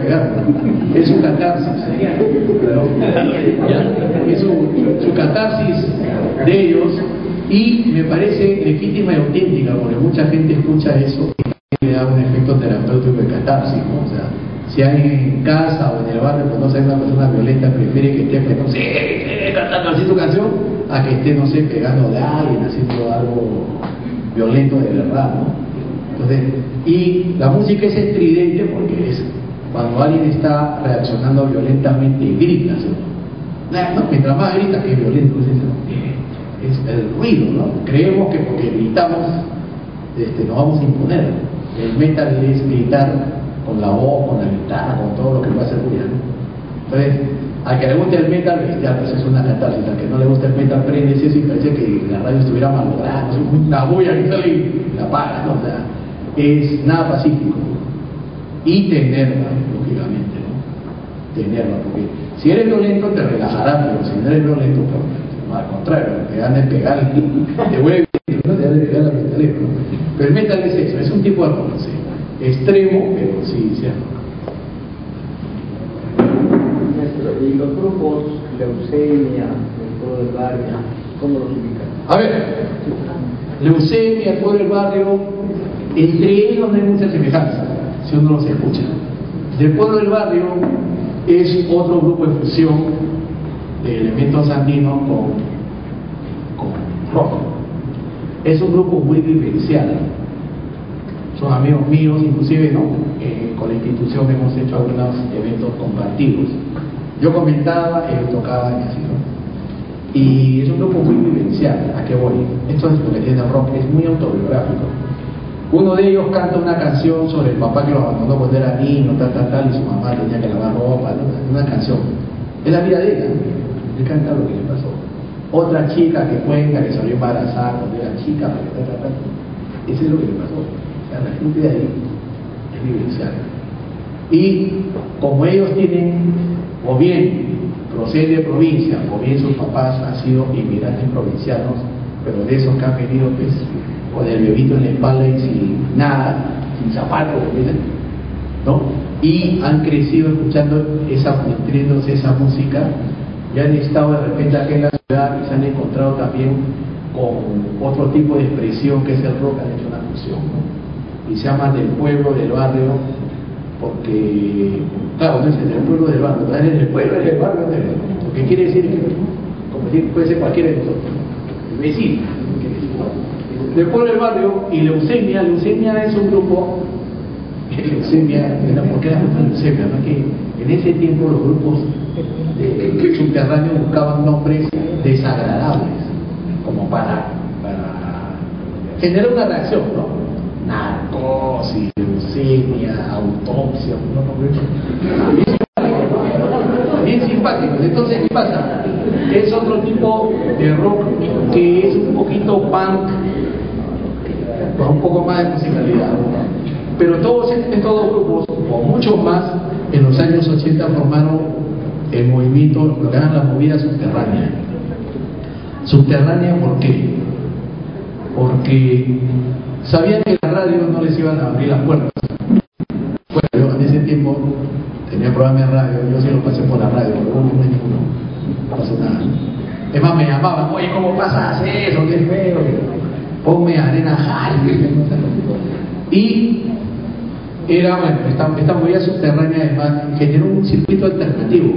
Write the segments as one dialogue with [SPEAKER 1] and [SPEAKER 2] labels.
[SPEAKER 1] pegar, ¿no? Es su catarsis, ¿ya? Es su catarsis de ellos, y me parece legítima y auténtica, porque mucha gente escucha eso y le da un efecto terapéutico de catarsis, ¿no? O sea, si alguien en casa o en el barrio conoce a una persona violenta, prefiere que esté, pues, no sé, cantando así su canción, a que esté, no sé, pegando a alguien, haciendo algo violento de verdad, ¿no? Entonces, y la música es estridente porque es cuando alguien está reaccionando violentamente, grita, ¿no? Mientras más grita, que es violento, es el ruido, ¿no? Creemos que porque gritamos nos vamos a imponer. El metal es gritar con la voz, con la guitarra, con todo lo que puede hacer ruido, ¿no? Entonces, al que le guste el metal, pues es una catarsis. Al que no le gusta el metal, prende eso y parece que la radio estuviera malograda, una bulla que sale y la apaga, ¿no? O sea, es nada pacífico. Y tenerla, lógicamente, ¿no? Tenerla, porque si eres violento te relajarás, pero si no eres violento, pues, no, al contrario, te dan de pegar, te vuelve, ¿no? Te dan de pegar la metalera, ¿no? Pero el metal es eso, es un tipo de rock, ¿sí? Extremo, pero sí, cierto.
[SPEAKER 2] Y los grupos Leucemia, el Pueblo del Barrio, ¿cómo los ubican?
[SPEAKER 1] A ver, Leucemia, el Pueblo del Barrio, entre ellos no hay mucha semejanza, si uno los escucha. Del Pueblo del Barrio es otro grupo de fusión de elementos andinos con rock. Es un grupo muy vivencial. Son amigos míos, inclusive, ¿no? Con la institución hemos hecho algunos eventos compartidos. Yo comentaba, ellos tocaban y así, ¿no? Y es un grupo muy vivencial. ¿A qué voy? Esto es porque tiene rock, es muy autobiográfico. Uno de ellos canta una canción sobre el papá que lo abandonó cuando era niño, tal, y su mamá tenía que lavar ropa, ¿no? Una canción. Es la vida de él, ¿no? Él canta lo que le pasó. Otra chica que cuenta que salió embarazada cuando era chica, tal. Eso es lo que le pasó. O sea, la gente de ahí es vivencial. Y como ellos tienen, o bien proceden de provincia, o bien sus papás han sido inmigrantes provincianos, pero de esos que han venido, pues, con el bebito en la espalda y sin nada, sin zapatos, ¿no? Y han crecido escuchando nutriéndose esa música, y han estado de repente aquí en la ciudad y se han encontrado también con otro tipo de expresión que es el rock, han hecho una fusión, ¿no? Y se llama del pueblo, del barrio, porque, claro, no es el pueblo del barrio, es el pueblo del barrio, lo que quiere decir que, como decir, puede ser cualquiera de nosotros, el vecino, ¿no? Del pueblo del barrio. Y Leucemia es un grupo, Leucemia, ¿por qué la Leucemia? ¿No? Que en ese tiempo los grupos subterráneos buscaban nombres desagradables, como para generar una reacción, ¿no? Narcosis, leucemia, autopsia, bien simpáticos. Entonces, ¿qué pasa? Es otro tipo de rock que es un poquito punk, con un poco más de musicalidad, pero todos estos grupos, o muchos más, en los años 80 formaron el movimiento, lo que llaman la movida subterránea. ¿Subterránea por qué? Porque sabían que la radio no les iban a abrir las puertas. Bueno, yo en ese tiempo tenía programa de radio, yo sí lo pasé por la radio, no pasó nada. Es más, me llamaban, oye, ¿cómo pasas eso? Qué feo, ponme arena Jai. Y era, bueno, esta movida subterránea además generó un circuito alternativo.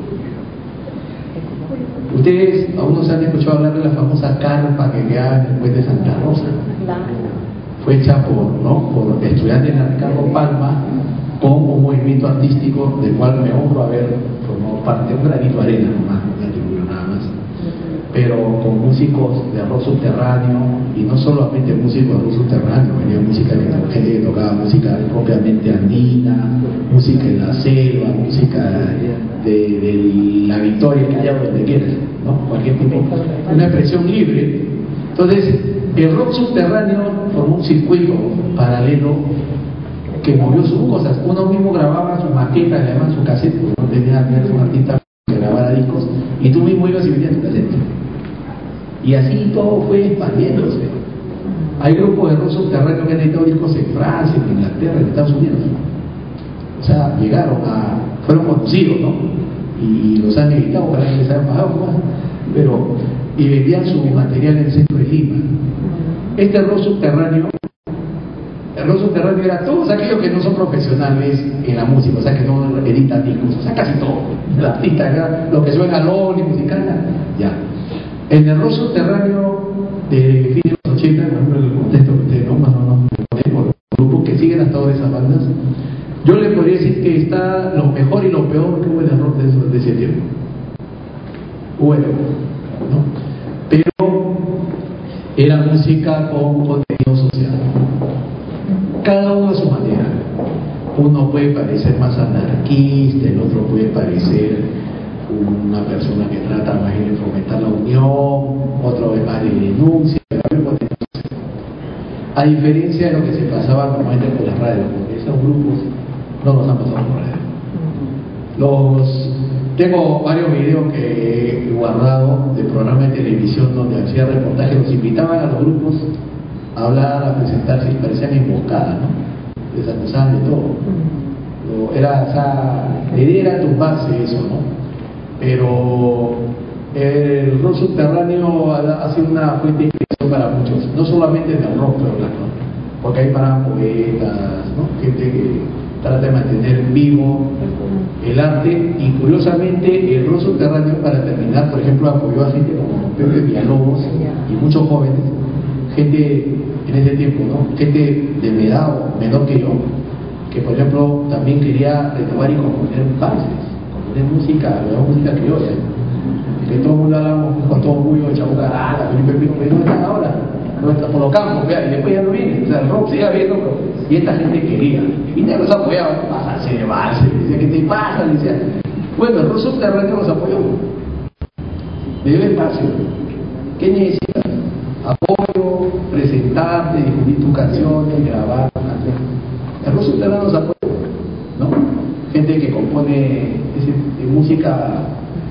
[SPEAKER 1] Ustedes aún no se han escuchado hablar de la famosa carpa que queda en el puente de Santa Rosa. Fue hecha por estudiantes de Ricardo Palma, con un movimiento artístico del cual me honro haber formado parte, un granito de arena nomás, nada más, pero con músicos de rock subterráneo, y no solamente músicos de rock subterráneo, venía música de gente que tocaba música propiamente andina, música de la selva, música de la Victoria, que haya donde quieras, ¿no? Cualquier tipo, una expresión libre. Entonces, el rock subterráneo formó un circuito paralelo que movió sus cosas. Uno mismo grababa sus maquetas, le llamaban su cassette, no tenía un artista que grabara discos, y tú mismo ibas y vendías tu cassette. Y así todo fue expandiéndose. Hay grupos de rock subterráneo que han editado discos en Francia, en Inglaterra, en Estados Unidos. O sea, fueron conocidos, ¿no? Y los han editado, para que les hayan pagado más, pero, y vendían su material en el centro de Lima. Este rock subterráneo, el rock subterráneo era todos aquellos que no son profesionales en la música, o sea, que no editan discos, o sea, casi todo. El artista, lo que suena LOL y musical, ya. En el rock subterráneo de fines de los 80, por el contexto que ustedes por los grupos que siguen hasta ahora esas bandas, yo le podría decir que está lo mejor y lo peor que hubo en el rock de ese tiempo. Bueno, ¿no? Pero era música con contenido social. Cada uno a su manera. Uno puede parecer más anarquista, el otro puede parecer una persona que trata más de fomentar la unión, otro es más de denuncia, a diferencia de lo que se pasaba normalmente por las radios, porque esos grupos no los han pasado por radio. Tengo varios videos que he guardado de programas de televisión donde hacía reportajes, los invitaban a los grupos a hablar, a presentarse y parecían emboscadas, ¿no? Les acusaban de todo. La idea era tumbarse eso, ¿no? Pero el rock subterráneo ha sido una fuente de inspiración para muchos, no solamente en el rock, pero ¿no? Porque hay para poetas, ¿no? Gente que trata de mantener vivo el arte, y curiosamente el rock subterráneo, para terminar, por ejemplo, apoyó a gente como Pepe Villalobos y muchos jóvenes, gente en ese tiempo, ¿no? Gente de mi edad o menor que yo, que por ejemplo también quería renovar y componer valses, componer música criolla, que todo el mundo hablamos con todo orgullo, Chabucará, Felipe Pico, pero no están ahora, no está por los campos, y después ya no viene, o sea, el rock sigue habiendo, y esta gente quería, y nadie los apoyaba, pasarse de valses, decía, ¿qué te pasa? Decía, bueno, el rock subterráneo los apoyó, le dio espacio, ¿qué necesitas? Apoyo, presentarte, difundir tus canciones, grabar canciones. El rock subterráneo los apoyó, ¿no? Gente que compone música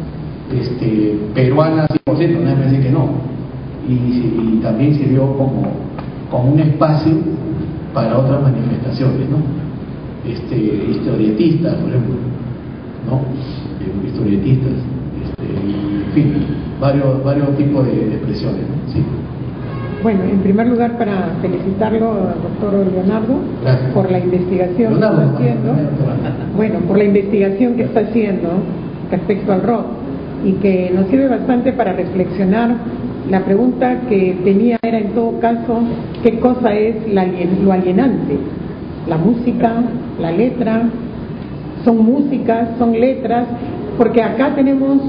[SPEAKER 1] peruana 100%, nadie me dice que no, y también sirvió como un espacio para otras manifestaciones, ¿no? Historietistas, por ejemplo, ¿no? Historietistas, en fin, varios tipos de expresiones, ¿no? Sí.
[SPEAKER 3] Bueno, en primer lugar, para felicitarlo, doctor Leonardo,
[SPEAKER 1] gracias,
[SPEAKER 3] por la investigación que está haciendo. Bueno, por la investigación que está haciendo respecto al rock, y que nos sirve bastante para reflexionar. La pregunta que tenía era, en todo caso, ¿qué cosa es lo alienante? La música, la letra, son músicas, son letras, porque acá tenemos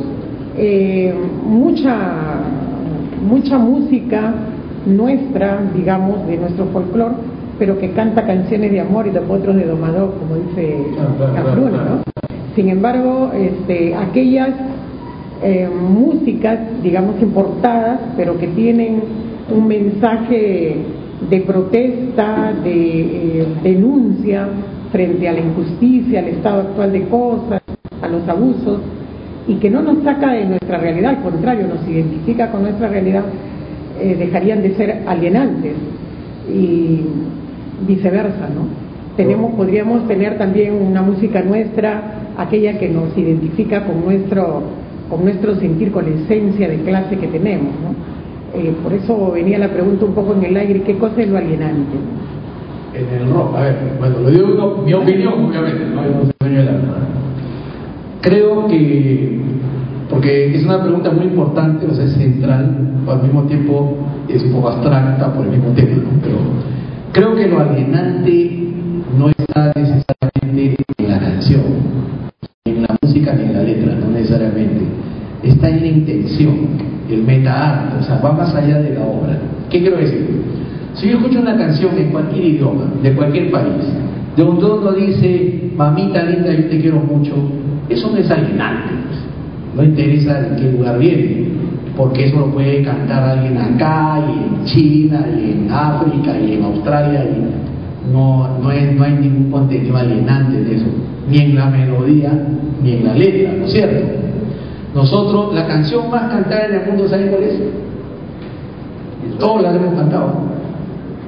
[SPEAKER 3] mucha música nuestra, digamos, de nuestro folclore, pero que canta canciones de amor y de potros de domador, como dice Cafrune, ¿no? Sin embargo, aquellas músicas, digamos, importadas, pero que tienen un mensaje de protesta, de denuncia frente a la injusticia, al estado actual de cosas, a los abusos, y que no nos saca de nuestra realidad, al contrario, nos identifica con nuestra realidad, dejarían de ser alienantes, y viceversa, ¿no? Podríamos tener también una música nuestra, aquella que nos identifica con nuestro sentir, con la esencia de clase que tenemos, ¿no? Por eso venía la pregunta un poco en el aire, ¿qué cosa es lo alienante?
[SPEAKER 1] En el rock, a ver, bueno, lo digo mi opinión, obviamente, no soy dueño de la verdad. Creo que, porque es una pregunta muy importante, o sea, es central, al mismo tiempo es un poco abstracta por el mismo tema, ¿no? Pero creo que lo alienante no está necesariamente en la canción, ni en la música ni en la letra, no necesariamente. Está en la intención, el meta-arte, o sea, va más allá de la obra. ¿Qué quiero decir? Si yo escucho una canción en cualquier idioma, de cualquier país, de donde uno dice, mamita linda, yo te quiero mucho, eso no es alienante, pues. No interesa de qué lugar viene, porque eso lo puede cantar alguien acá, y en China, y en África, y en Australia, y no hay ningún contenido alienante de eso, ni en la melodía, ni en la letra, ¿no es cierto? Nosotros, la canción más cantada en el mundo, ¿saben cuál es? Todos la hemos cantado.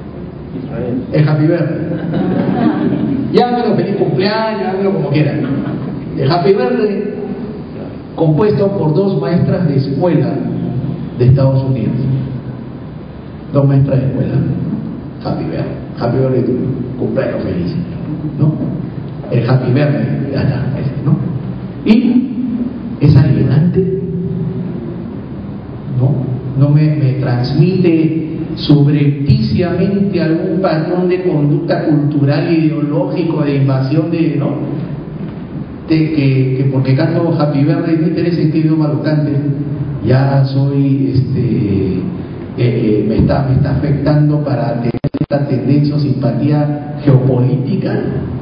[SPEAKER 2] Israel.
[SPEAKER 1] El Happy Birthday. Llámelo feliz cumpleaños, llámelo como quieran. El Happy Birthday, compuesto por 2 maestras de escuela de Estados Unidos. 2 maestras de escuela. Happy Birthday, tu cumpleaños feliz, ¿no? El Happy Birthday, ya está, ese, ¿no? Y es alienante, no me transmite subrepticiamente algún patrón de conducta cultural, ideológico, de invasión de, ¿no? De que porque canto Happy Birthday no interesa en qué idioma lo cante, ya soy me está afectando para tener esta tendencia o simpatía geopolítica.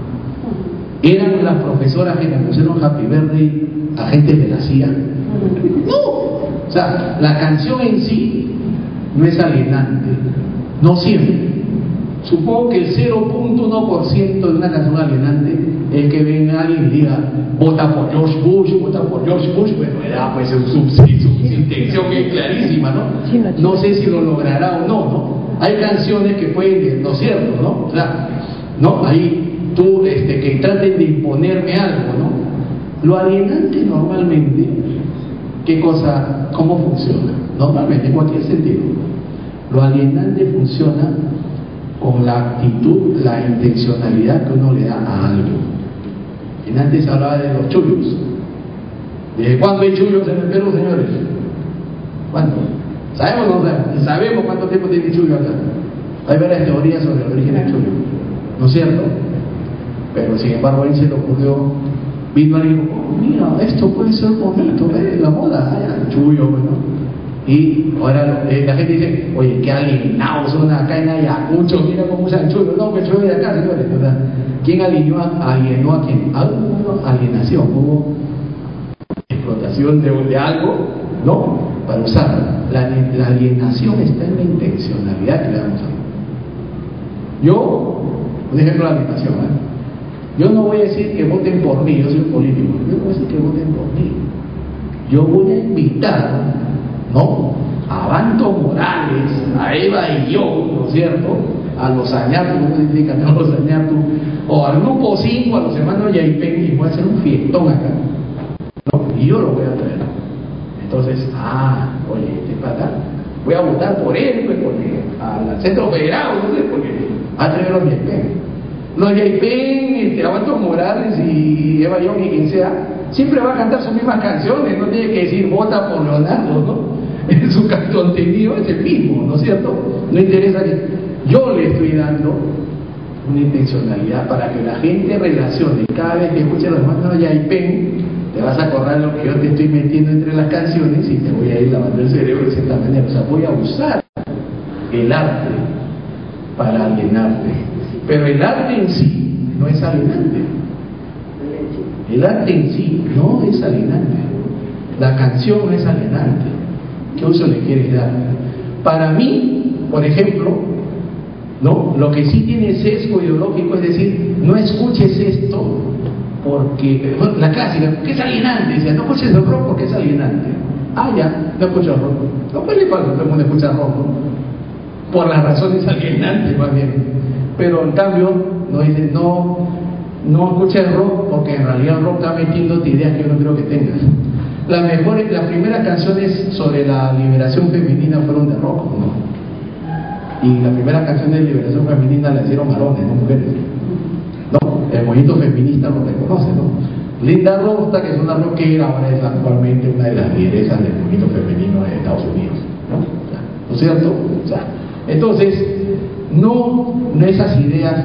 [SPEAKER 1] ¿Eran las profesoras que me pusieron Happy Birthday agentes de la CIA? No, o sea, la canción en sí no es alienante, no siempre. Supongo que el 0.1% de una canción alienante es que venga alguien y diga vota por George Bush, bueno, era pues su intención es clarísima, ¿no? No sé si lo logrará o no. Hay canciones que pueden, ¿no es cierto?, ¿no? O sea, ¿no? Ahí tú, que traten de imponerme algo, ¿no? Lo alienante normalmente, ¿qué cosa, cómo funciona? Normalmente, en cualquier sentido, lo alienante funciona con la actitud, la intencionalidad que uno le da a algo. Y antes hablaba de los chullos. ¿Desde cuándo hay chullos en el Perú, señores? ¿Cuánto? ¿Sabemos o no sabemos? Sabemos cuánto tiempo tiene chullo acá. Hay varias teorías sobre el origen del chullo, ¿no es cierto? Pero sin embargo a él se le ocurrió, vino alguien y dijo, oh, mira, esto puede ser bonito, la moda, chullo, bueno. Y ahora la gente dice, oye, qué alienados son acá en Ayacucho, mira cómo usan chullo. No, que chullo de acá, señores, ¿verdad? ¿Quién alienó a quién? Hubo alienación, hubo explotación de algo, ¿no? Para usarlo. La alienación está en la intencionalidad que le damos a él. Yo, un ejemplo de alienación, yo no voy a decir que voten por mí, yo soy político, yo no voy a decir que voten por mí. Yo voy a invitar, ¿no?, a Banto Morales, a Eva y yo, ¿no es cierto?, a los Añartu, ¿no significan a los Añartu? O al grupo 5, a los hermanos Yaipen, y voy a hacer un fiestón acá, ¿no? Y yo lo voy a traer. Entonces, oye, este pata, voy a votar por él, pues, porque al Centro Federal, no sé, porque a traer los Yaipen. Los Yaipen, a Banto Morales y Eva Young y quien sea, siempre va a cantar sus mismas canciones, no tiene que decir vota por Leonardo, ¿no? Su contenido es el mismo, ¿no es cierto? No interesa que yo le estoy dando una intencionalidad para que la gente relacione. Cada vez que escuche los hermanos Yaipen, te vas a acordar lo que yo te estoy metiendo entre las canciones y te voy a ir lavando el cerebro de cierta manera. O sea, voy a usar el arte para alienarte. Pero el arte en sí no es alienante. El arte en sí no es alienante. La canción no es alienante. ¿Qué uso le quieres dar? Para mí, por ejemplo, ¿no?, lo que sí tiene sesgo ideológico es decir, no escuches esto porque, bueno, la clásica, porque es alienante. Dice, no escuches el rock porque es alienante. Ya, no escucho rock. No, pues le pasa, todo el mundo escucha rock, ¿no? Por las razones alienantes, más bien. Pero en cambio, no dice, no escuches rock porque en realidad el rock está metiéndote ideas que yo no creo que tengas. Las primeras canciones sobre la liberación femenina fueron de rock, ¿no? Y las primeras canciones de liberación femenina las hicieron varones, no mujeres. No, el movimiento feminista lo reconoce, ¿no? Linda Ronstadt, que es una rockera, ahora es actualmente una de las lideresas del movimiento femenino de Estados Unidos, ¿no? ¿No es cierto? O sea, entonces, esas ideas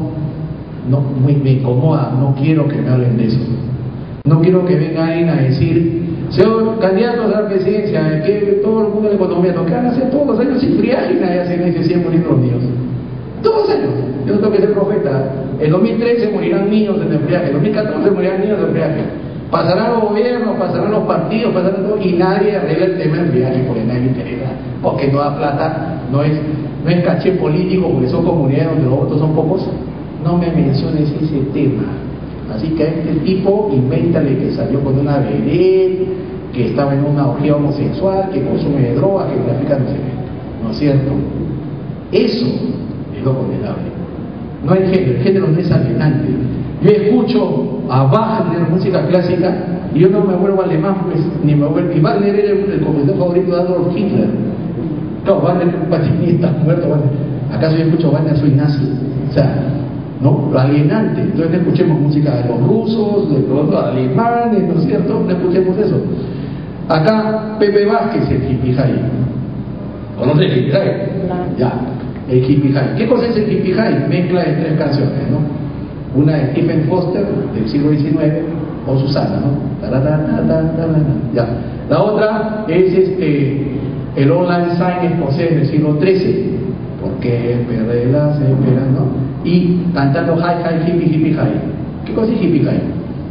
[SPEAKER 1] me incomodan, no quiero que me hablen de eso. No quiero que venga alguien a decir, señor candidato a la presidencia, que todo el mundo de la economía, ¿no? ¿Qué van a hacer todos los años sin friaje? Y nadie hace y se siguen muriendo los niños. Todos los años. Yo no tengo que ser profeta. En 2013 morirán niños en el friaje, en 2014 morirán niños en el friaje. Pasarán los gobiernos, pasarán los partidos, pasarán todo, y nadie arregla el tema del friaje porque nadie le interesa. Porque no da plata, no es caché político, porque son comunidades donde los votos son pocos. No me menciones ese tema. Así que a este tipo, invéntale que salió con una vedette, que estaba en una orgía homosexual, que consume drogas, que trafica no sé qué. ¿No es cierto? Eso, sido condenable. No hay género, el género no es alienante. Yo escucho a Wagner, música clásica, y yo no me vuelvo alemán, pues, ni me vuelvo. Y Wagner era el compositor favorito de Adolf Hitler. Claro, Wagner es un patinista muerto, Wagner. ¿Acaso yo escucho Wagner, soy nazi? O sea, ¿no? Lo alienante. Entonces no escuchemos música de los rusos, de los alemanes, ¿no es cierto? No escuchemos eso. Acá Pepe Vázquez, el hippie high. ¿Conoce el hippie high? Ya, el hippie high. ¿Qué cosa es el hippie high? Mezcla de 3 canciones, ¿no? Una de Stephen Foster del siglo XIX o Susana, ¿no? Ya. La otra es el Old Sign escocés del siglo XIII, porque perrelas esperan, ¿no? Y cantando hi hippie hippie high. ¿Qué cosa es hippie high?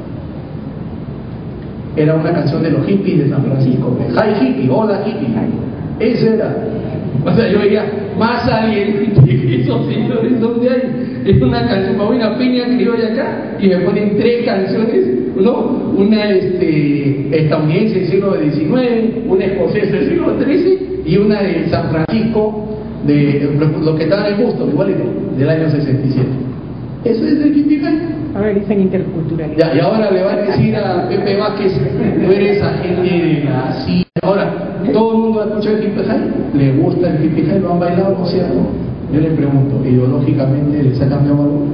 [SPEAKER 1] Era una canción de los hippies de San Francisco, hi hippie, hola hippie. Eso era. O sea, yo veía más alienante que esos señores donde hay. Es una canción para una peña criolla acá y me ponen 3 canciones, ¿no? Una estadounidense del siglo XIX, una escocesa del siglo XIII y una de San Francisco, de los que estaban en Boston, igualito, del año 67. Eso es el hippie high.
[SPEAKER 3] Ahora dicen interculturalidad.
[SPEAKER 1] Ya, y ahora le va a decir a Pepe Vázquez, tú eres agente de la CIA. Ahora, ¿todo el mundo ha escuchado el hippie high? ¿Le gusta el hippie high? ¿Lo han bailado, no es cierto? Yo le pregunto, ¿ideológicamente les ha cambiado algo?